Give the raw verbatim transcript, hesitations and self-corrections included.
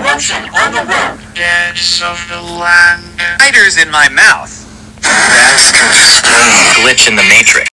eruption on the road. Dance of the land. Spiders in my mouth. Glitch in the matrix.